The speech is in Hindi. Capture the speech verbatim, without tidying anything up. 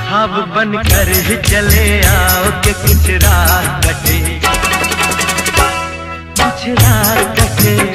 ख्वाब बनकर ही चले आओ कि कुछ राह कटे, कुछ राह